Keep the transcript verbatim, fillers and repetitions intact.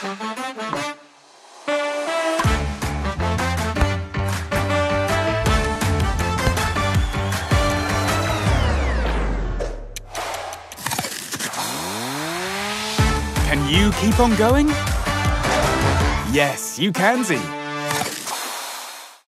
Can you keep on going? Yes, you can, Kanzi.